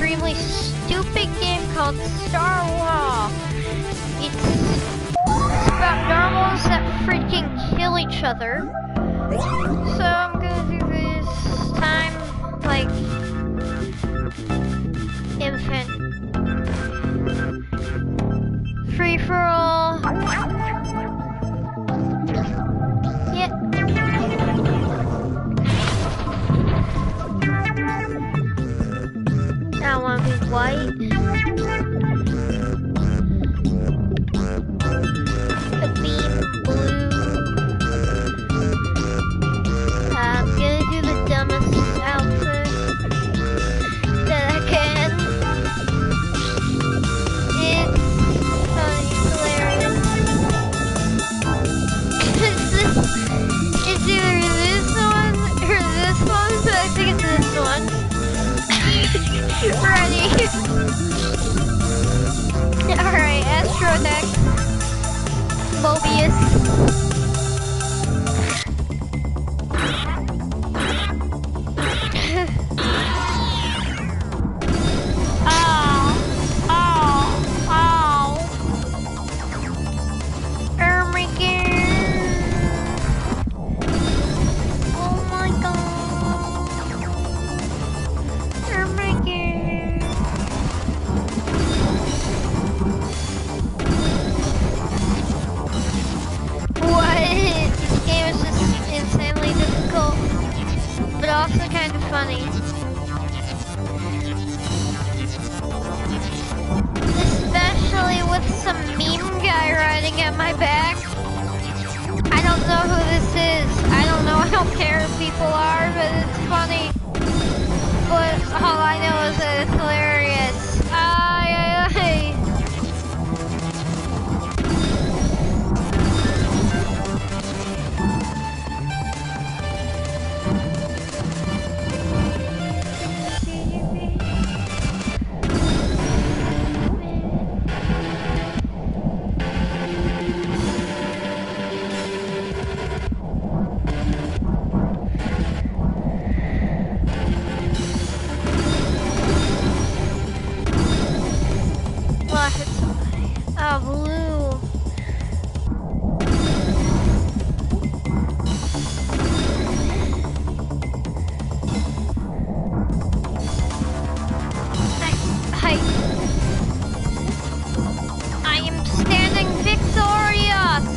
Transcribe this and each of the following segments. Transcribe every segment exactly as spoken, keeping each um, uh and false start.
extremely stupid game called Star Wars. It's about normals that freaking kill each other. So I'm gonna do this time like infant. Free for all. Yeah. I want to be white. A beam blue. I'm gonna do the dumbest outfit that I can. It's funny, hilarious. it's, this, it's either this one or this one, but I think it's this one. Ready? Alright, Astrodeck. Mobius. Also kind of funny. Especially with some meme guy riding at my back. I don't know who this is. I don't know, I don't care who people are, but it's funny. But all I know is that it's hilarious. Ay, ay, ay. Oh, blue. I, I, I am standing victorious.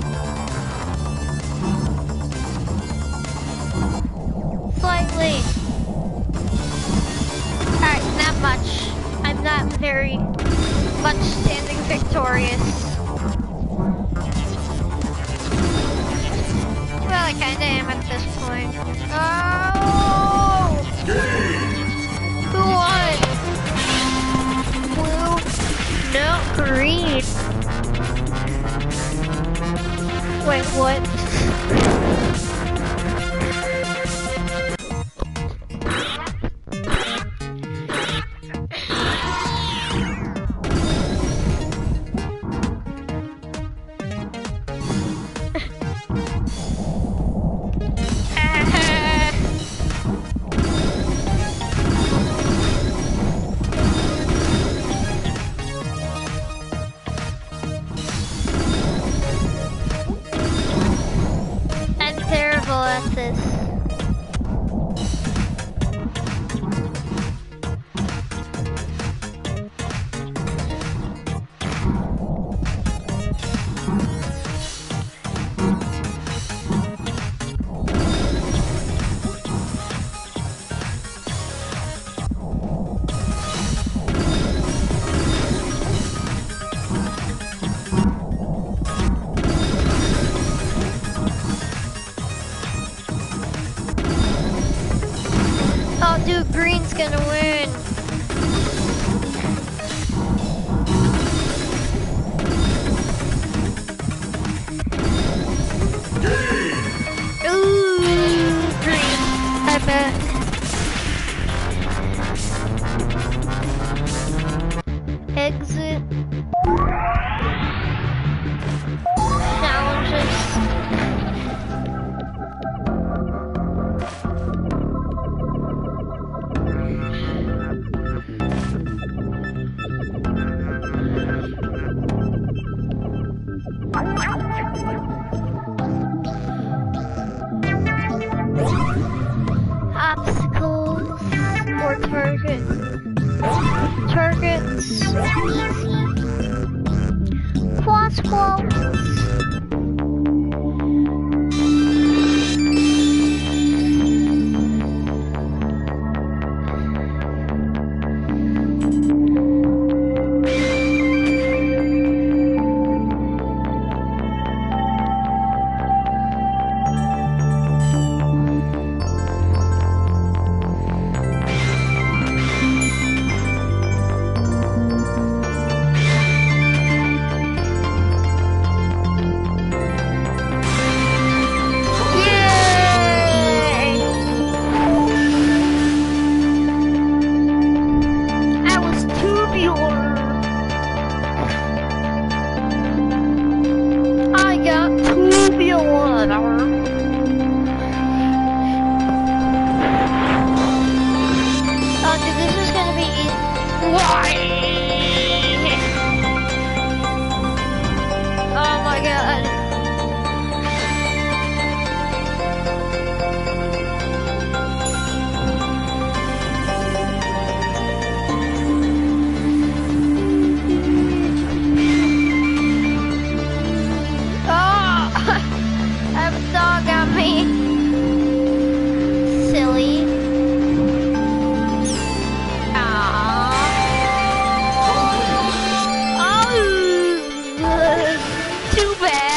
Slightly. Alright, not much. I'm not very much standing victorious. Well, I kinda am at this point. Oh! Who won? Blue? No, green. Wait, what? target. Targets. Easy. Plus quotes. Too bad.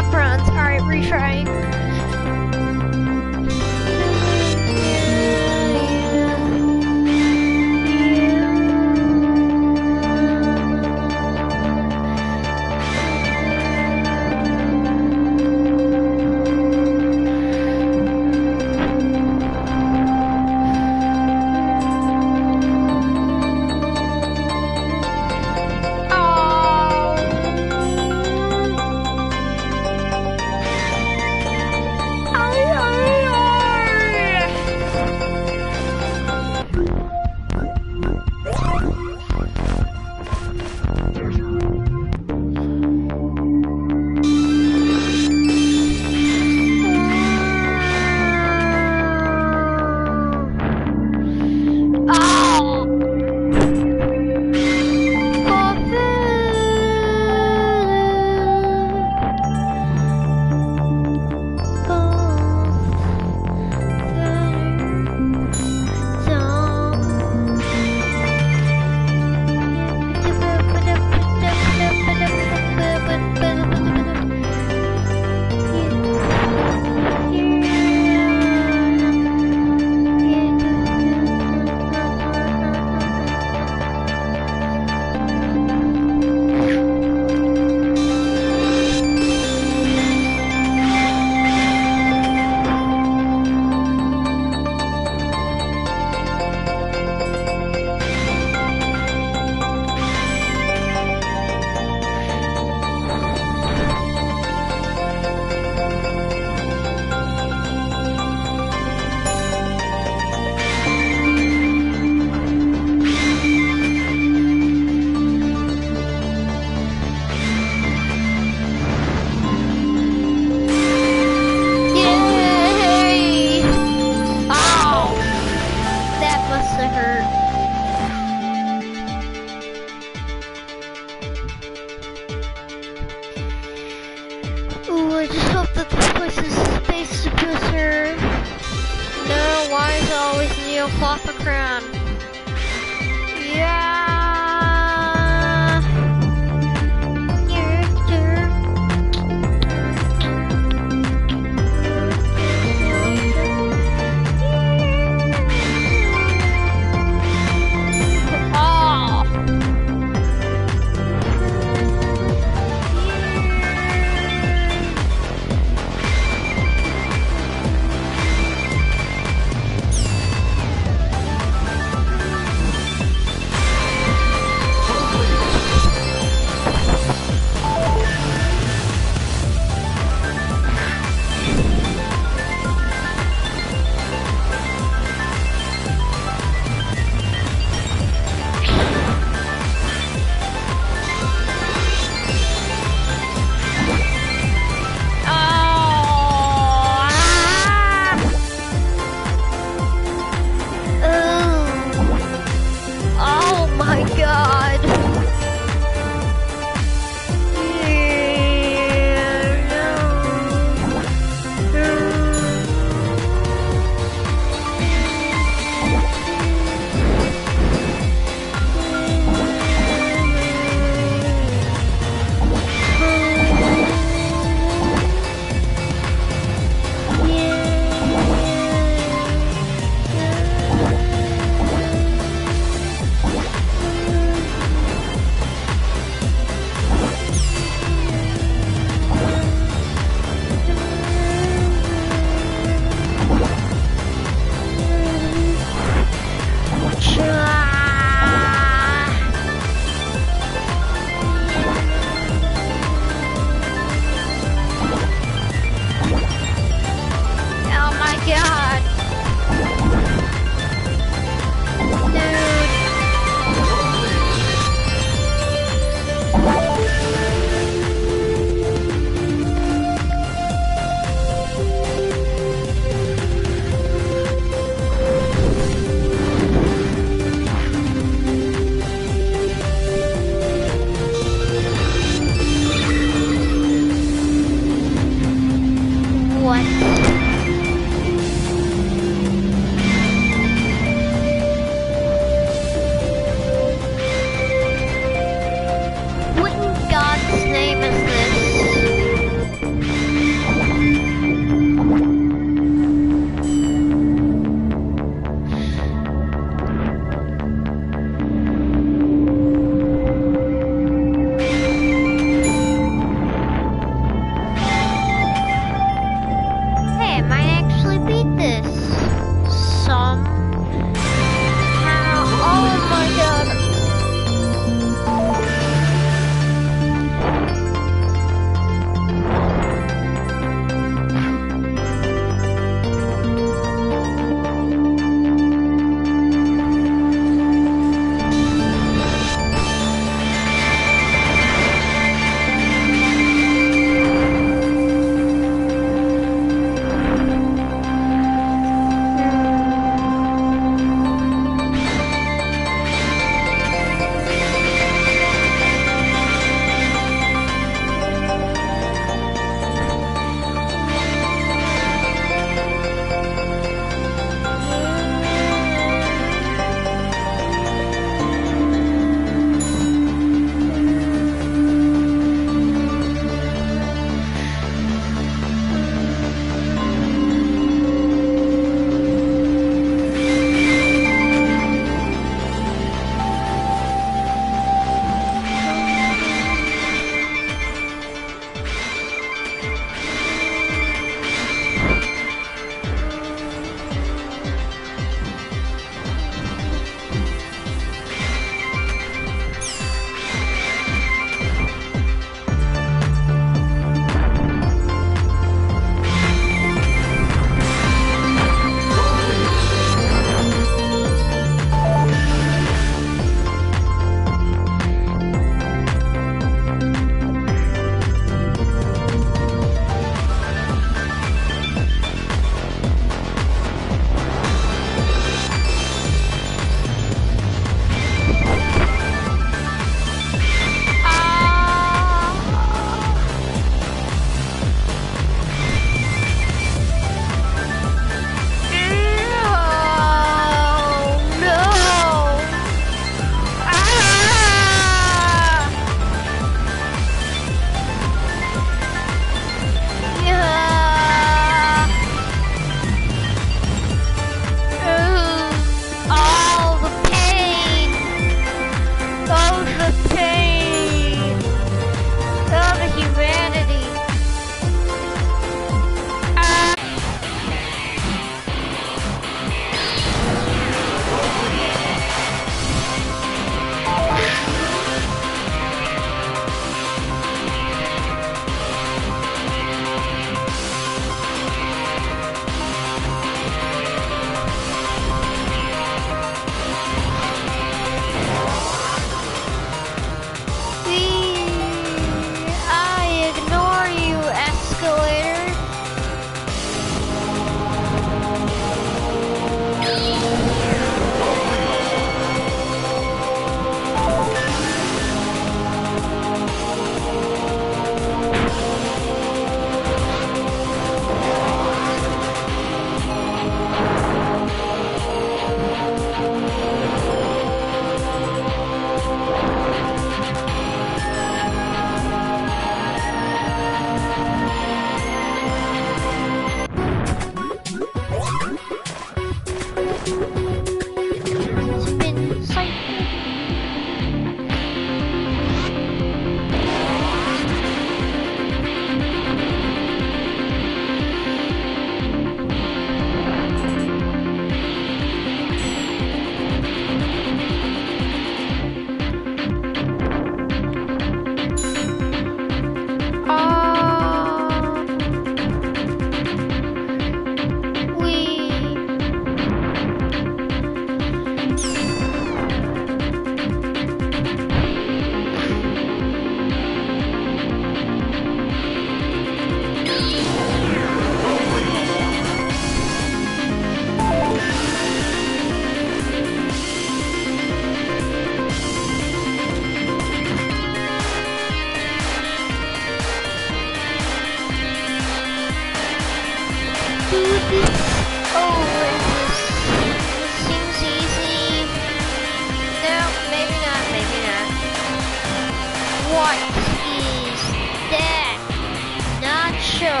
is that nacho?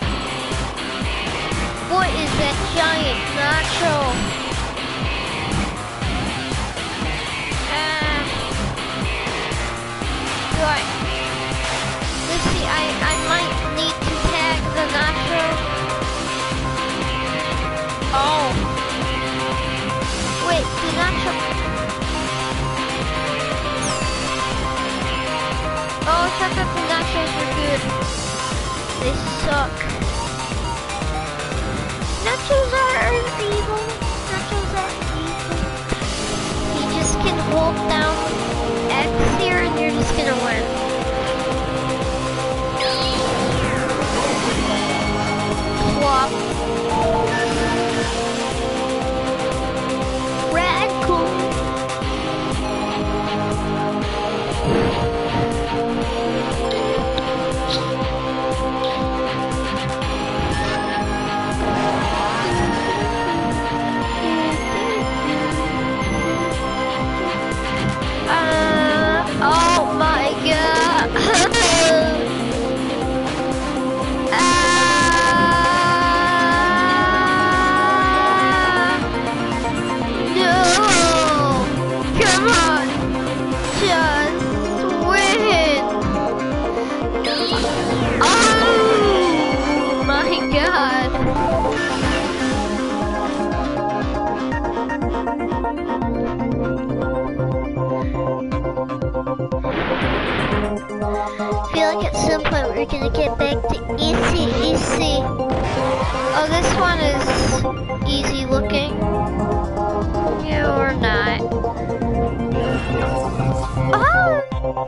What is that giant nacho? Uh, do I? Let's see. I I might need to tag the nacho. Oh. Wait, the nacho. Oh, I thought that the nachos were good. They suck. Nachos are evil. Nachos are evil. You just can hold down X here and you're just gonna win. Plop. Radical. Oh my god. Ah. No. Come on. Just win. Oh my god. I feel like at some point we're gonna get back to easy, easy. Oh, this one is easy looking. Yeah, or not. Oh!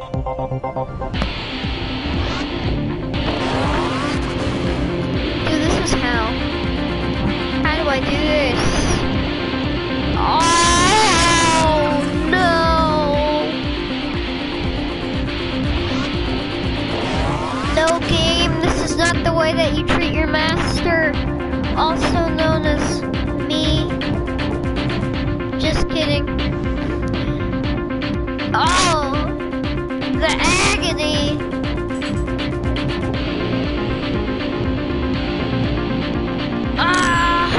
Dude, this is hell. How do I do this? Oh, no! No game, this is not the way that you treat your master, also known as me. Just kidding. Oh, the agony. Ah.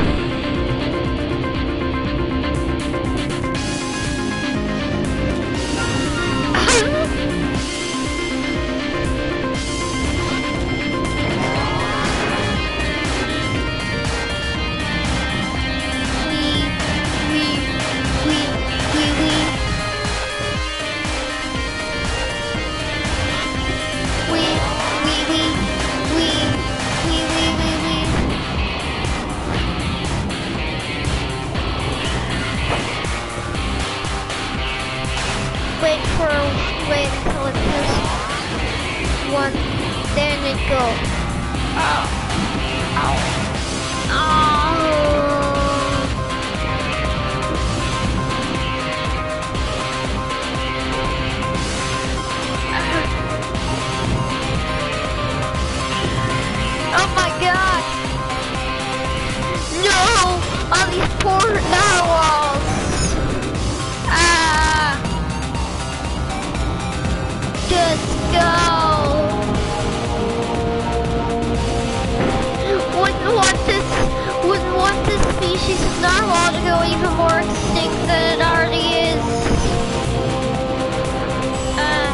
Wait for wait until it says one, then it go. Oh, ow, oh. Oh my god! No! All these poor narwhals! Ah! Just go! Wouldn't want this, wouldn't want this species of narwhal to go even more extinct than it already is. Uh,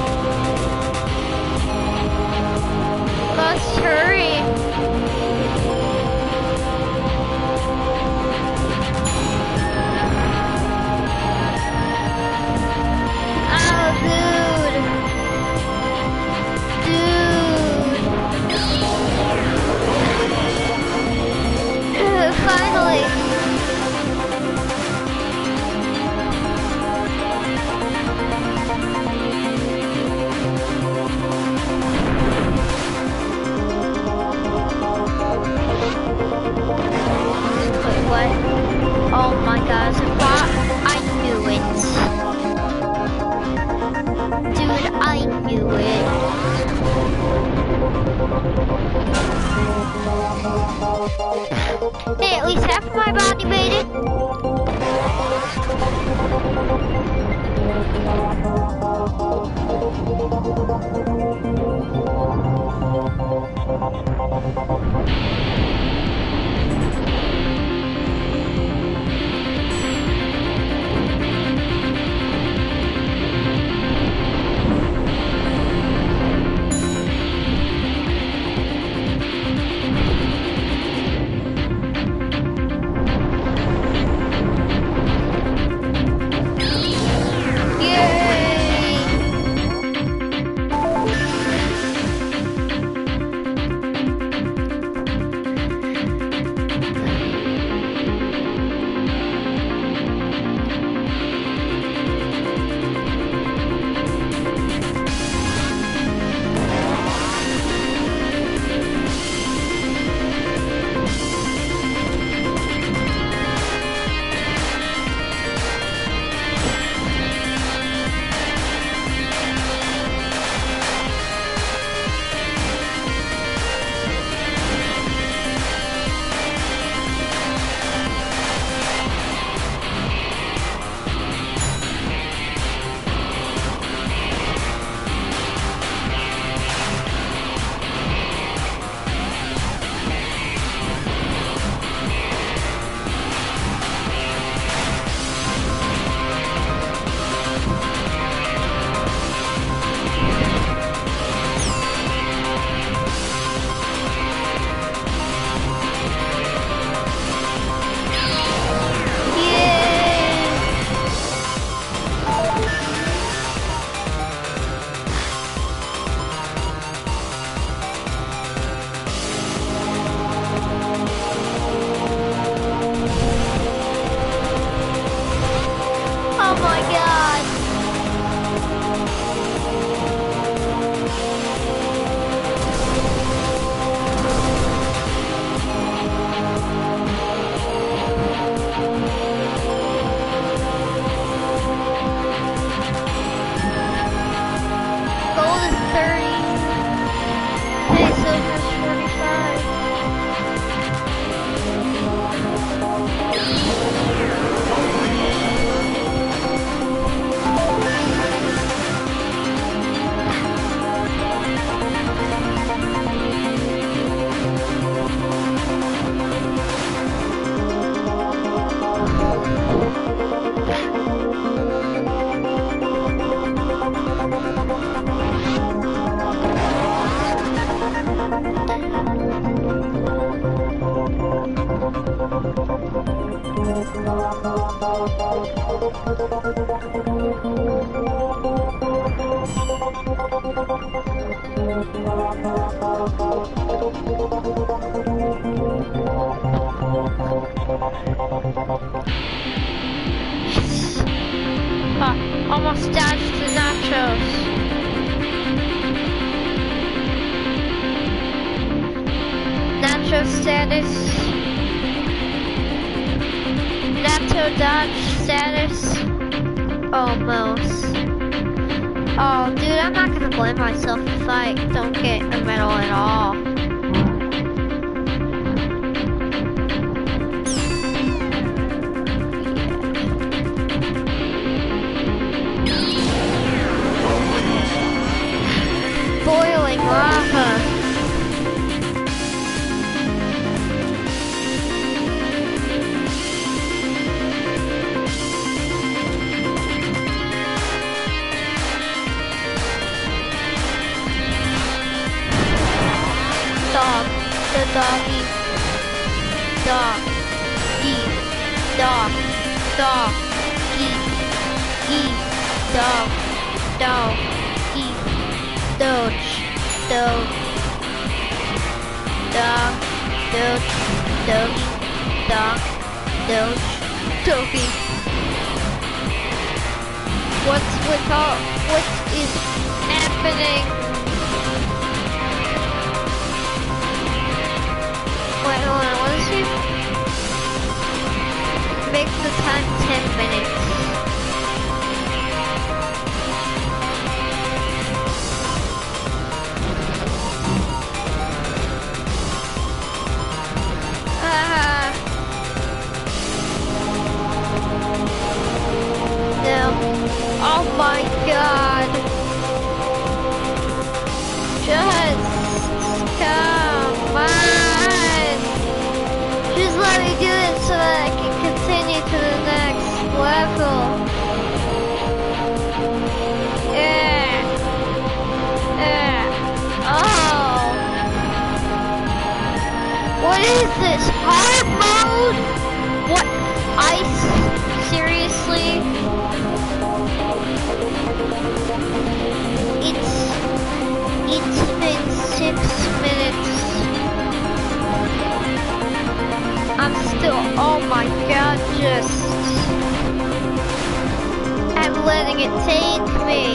must hurry. Oh, dude. Dude. Finally. Wait, what? Oh my gosh, I knew it. Dude, I knew it. Hey, at least half of my body made it. Oh, almost dodged the nachos. Nacho status. Nacho dodge status. Almost. Oh, dude, I'm not gonna blame myself if I don't get a medal at all. Boiling lava. Dog, the doggy, dog, eat, dog, dog, eat, eat, dog, dog, eat, doge, dog, dog, doge, doggy, dog, doge, doggy. What's with all, what is happening? Wait, hold on, what is it? Make the time ten minutes. Haha. No. Oh my god. Just come on. Just let me do it so that I can continue to the next level. Yeah. Yeah. Oh. What is this? Hard mode? What? Ice? Seriously? It's... It's been six minutes. I'm still... Oh my god, just... I'm letting it take me.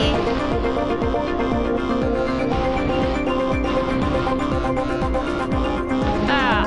Ah.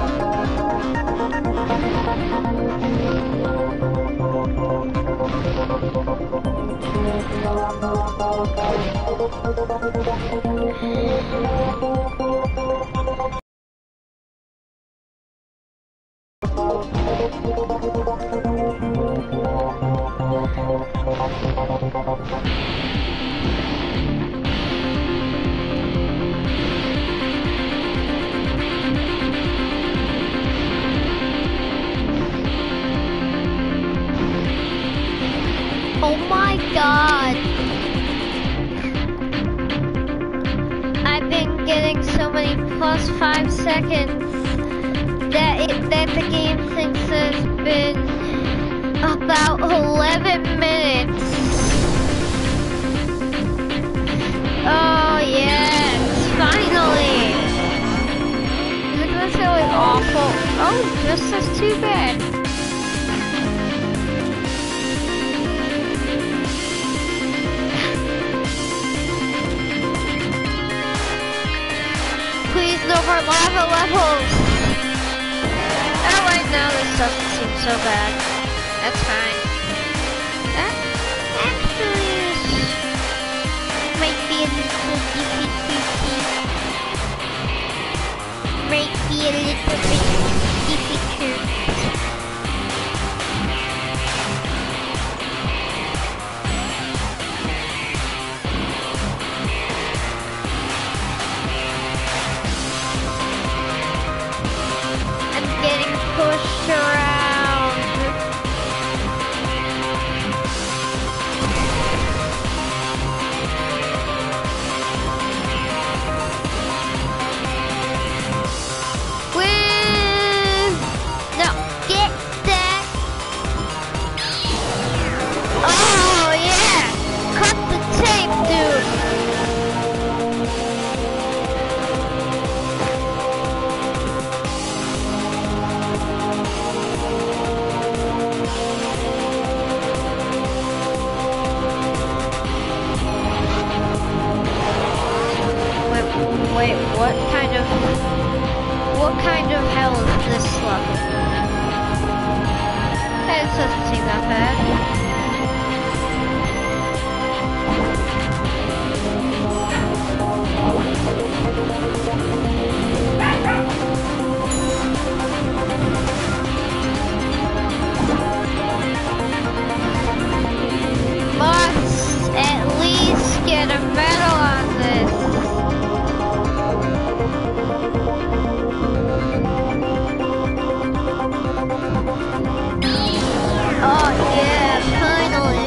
Oh my god. I've been getting so many plus five seconds that it that the game thinks it's been about eleven minutes. Oh yes, finally. Isn't this really awful? Oh, this is too bad. Please, no more lava levels. Oh wait, no, this doesn't seem so bad. That's fine. That actually is, might be a little difficult. Might be a little bit difficult. Pushed around. Woo! No, get that. Oh yeah! Cut the tape, dude. Wait, what kind of, what kind of hell is this level? That doesn't seem that bad. Must at least get a medal on this. Oh yeah, finally.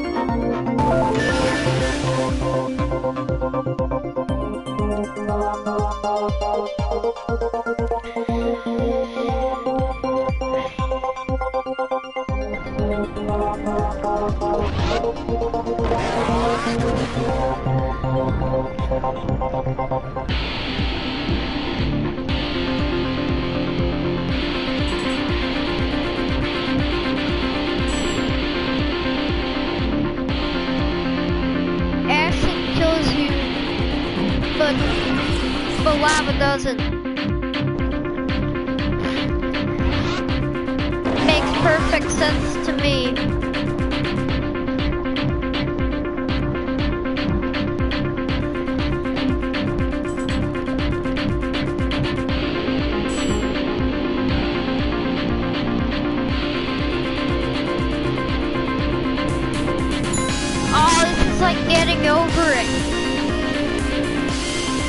But, but lava doesn't. Makes perfect sense to me. Oh, this is like getting over it.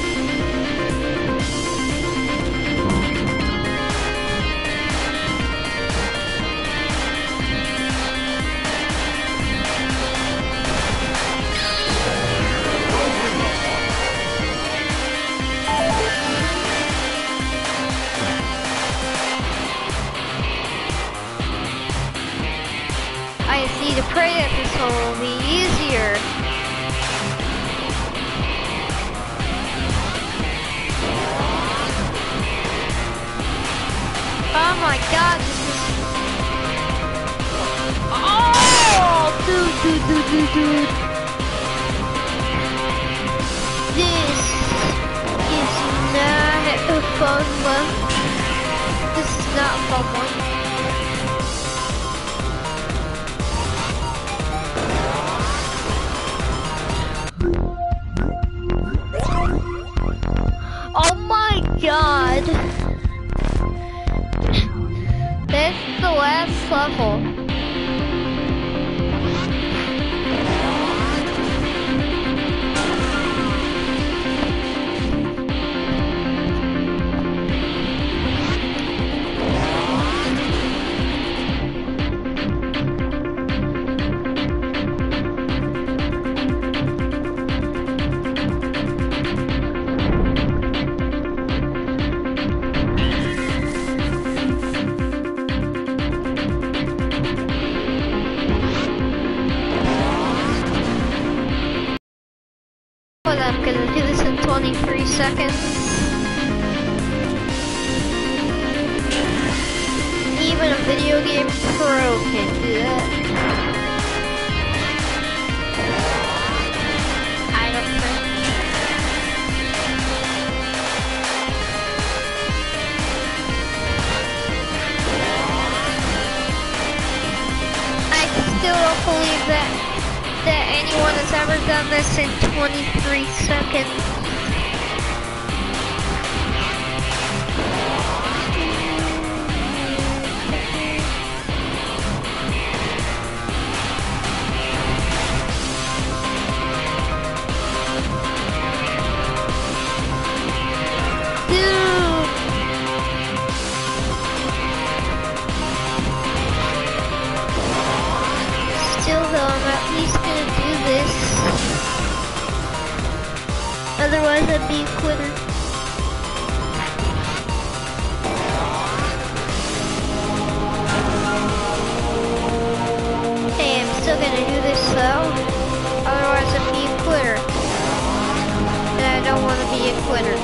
dude, dude, dude, dude. This is not a fun one. This is not a fun one. Oh my god. That's the last level. But I'm gonna do this in twenty-three seconds. Even a video game pro can do that. I don't think. I still don't believe that. that anyone has ever done this in twenty-three seconds. Dude. Still though, I'm at least gonna do this. Otherwise I'd be a quitter. Hey, I'm still gonna do this though. Otherwise I'd be a quitter. And I don't want to be a quitter.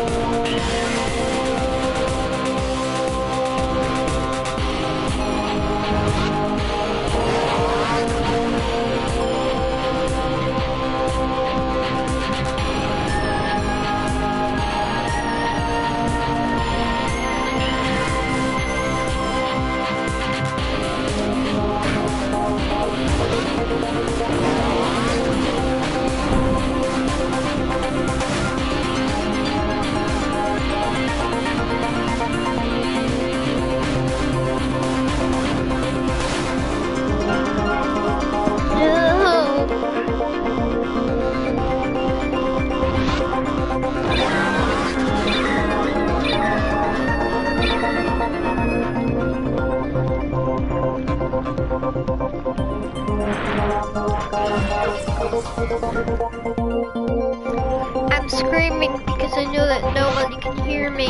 I'm screaming because I know that nobody can hear me.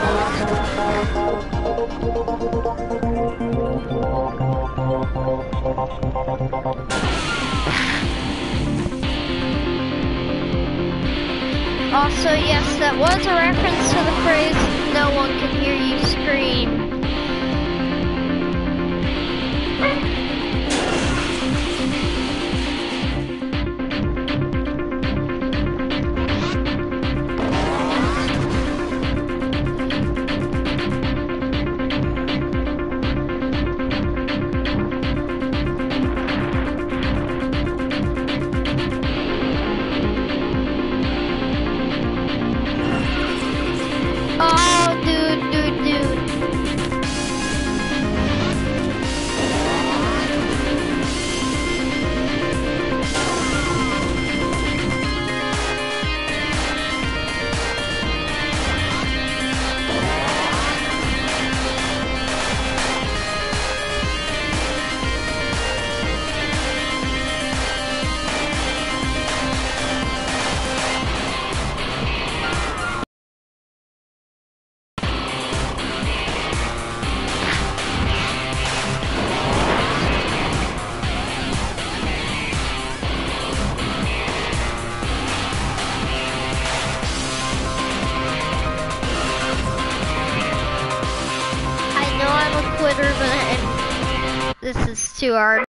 Also, yes, that was a reference to the phrase, no one can hear you scream. Oh, dude, dude, dude. Quitter, but this is too hard.